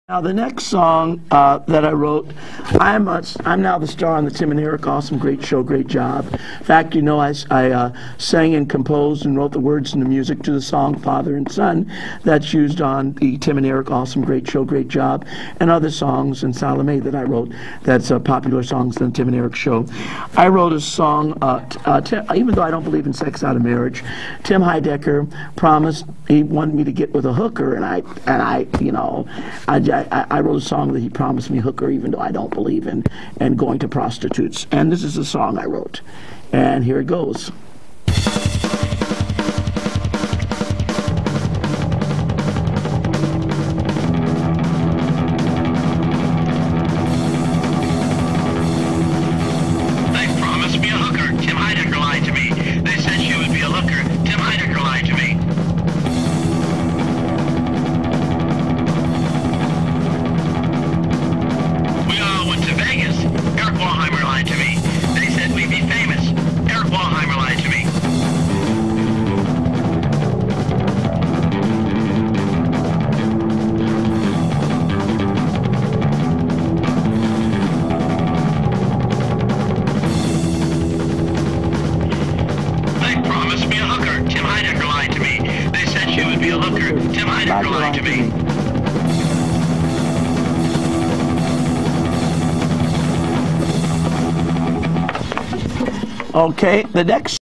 Now the next song that I wrote, I'm now the star on the Tim and Eric Awesome Great Show, Great Job. In fact, you know, I sang and composed and wrote the words and the music to the song Father and Son that's used on the Tim and Eric Awesome Great Show, Great Job, and other songs in Salome that I wrote that's popular songs on the Tim and Eric Show. I wrote a song, even though I don't believe in sex out of marriage, Tim Heidecker promised he wanted me to get with a hooker, and I you know, I wrote a song that he promised me hooker, even though I don't believe in going to prostitutes. And this is the song I wrote. And here it goes. They promised me a hooker. Tim Heidecker lied to me. They said she would be a hooker. Tim Heidecker lied to me. Lied to me. They said we'd be famous. Eric Wallheimer lied to me. They promised me a hooker. Tim Heidecker lied to me. They said she would be a hooker. Tim Heidecker lied to me. Okay, the next